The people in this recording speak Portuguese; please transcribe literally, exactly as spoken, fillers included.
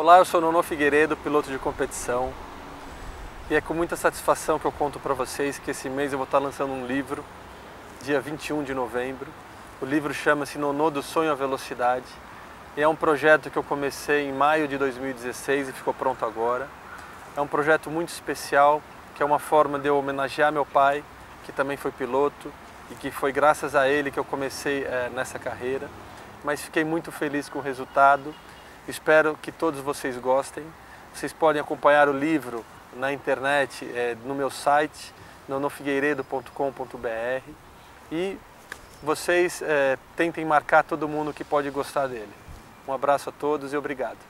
Olá, eu sou Nonô Figueiredo, piloto de competição, e é com muita satisfação que eu conto para vocês que esse mês eu vou estar lançando um livro, dia vinte e um de novembro. O livro chama-se Nonô do Sonho à Velocidade, e é um projeto que eu comecei em maio de dois mil e dezesseis e ficou pronto agora. É um projeto muito especial, que é uma forma de eu homenagear meu pai, que também foi piloto, e que foi graças a ele que eu comecei é, nessa carreira. Mas fiquei muito feliz com o resultado. Espero que todos vocês gostem. Vocês podem acompanhar o livro na internet, é, no meu site, nonô figueiredo ponto com ponto br, e vocês é, tentem marcar todo mundo que pode gostar dele. Um abraço a todos e obrigado.